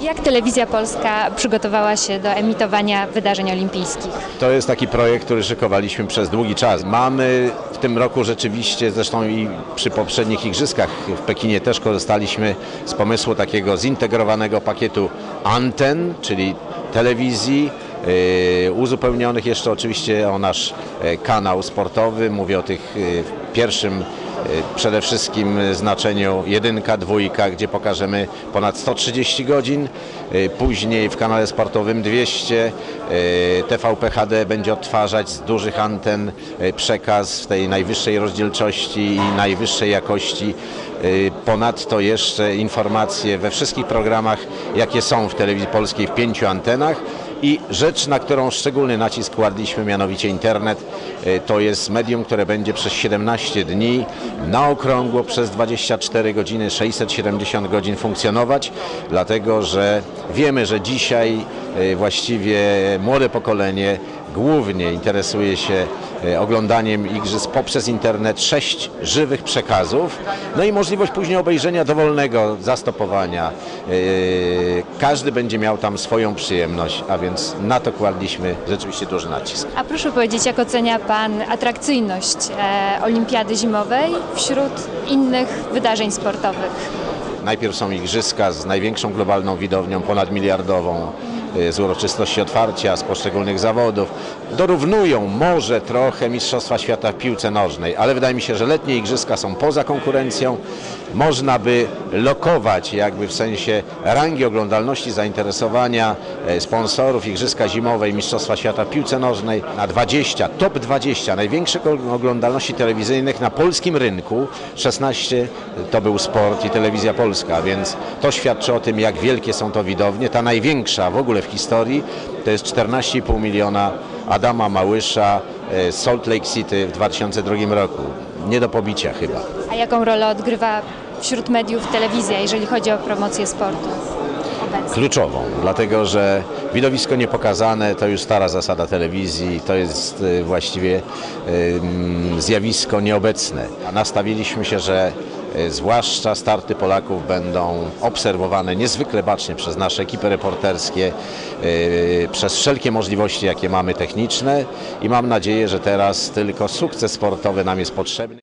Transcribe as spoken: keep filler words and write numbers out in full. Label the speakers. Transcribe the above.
Speaker 1: Jak Telewizja Polska przygotowała się do emitowania wydarzeń olimpijskich?
Speaker 2: To jest taki projekt, który szykowaliśmy przez długi czas. Mamy w tym roku rzeczywiście, zresztą i przy poprzednich igrzyskach w Pekinie też korzystaliśmy z pomysłu takiego zintegrowanego pakietu anten, czyli telewizji, Yy, uzupełnionych jeszcze oczywiście o nasz yy, kanał sportowy. Mówię o tych yy, pierwszym yy, przede wszystkim znaczeniu jedynka, dwójka, gdzie pokażemy ponad sto trzydzieści godzin. Yy, później w kanale sportowym dwieście. Yy, T V P H D będzie odtwarzać z dużych anten yy, przekaz w tej najwyższej rozdzielczości i najwyższej jakości. Ponadto jeszcze informacje we wszystkich programach, jakie są w Telewizji Polskiej w pięciu antenach. I rzecz, na którą szczególny nacisk kładliśmy, mianowicie internet, to jest medium, które będzie przez siedemnaście dni na okrągło przez dwadzieścia cztery godziny, sześćset siedemdziesiąt godzin funkcjonować, dlatego że wiemy, że dzisiaj właściwie młode pokolenie głównie interesuje się oglądaniem igrzysk poprzez internet, sześć żywych przekazów, no i możliwość później obejrzenia dowolnego zastopowania. Każdy będzie miał tam swoją przyjemność, a więc na to kładliśmy rzeczywiście duży nacisk.
Speaker 1: A proszę powiedzieć, jak ocenia Pan atrakcyjność e, Olimpiady Zimowej wśród innych wydarzeń sportowych?
Speaker 2: Najpierw są igrzyska z największą globalną widownią, ponadmiliardową, z uroczystości otwarcia, z poszczególnych zawodów. Dorównują może trochę Mistrzostwa Świata w piłce nożnej, ale wydaje mi się, że letnie igrzyska są poza konkurencją. Można by lokować jakby w sensie rangi oglądalności, zainteresowania sponsorów Igrzyska Zimowe i Mistrzostwa Świata w piłce nożnej na dwadzieścia, top dwadzieścia największych oglądalności telewizyjnych na polskim rynku. szesnaście to był sport i Telewizja Polska, więc to świadczy o tym, jak wielkie są to widownie. Ta największa w ogóle w historii to jest czternaście i pół miliona Adama Małysza z Salt Lake City w dwa tysiące drugim roku. Nie do pobicia chyba.
Speaker 1: A jaką rolę odgrywa wśród mediów telewizja, jeżeli chodzi o promocję sportu?
Speaker 2: Kluczową, dlatego że widowisko niepokazane to już stara zasada telewizji, to jest właściwie zjawisko nieobecne. A nastawiliśmy się, że zwłaszcza starty Polaków będą obserwowane niezwykle bacznie przez nasze ekipy reporterskie, przez wszelkie możliwości, jakie mamy techniczne i mam nadzieję, że teraz tylko sukces sportowy nam jest potrzebny.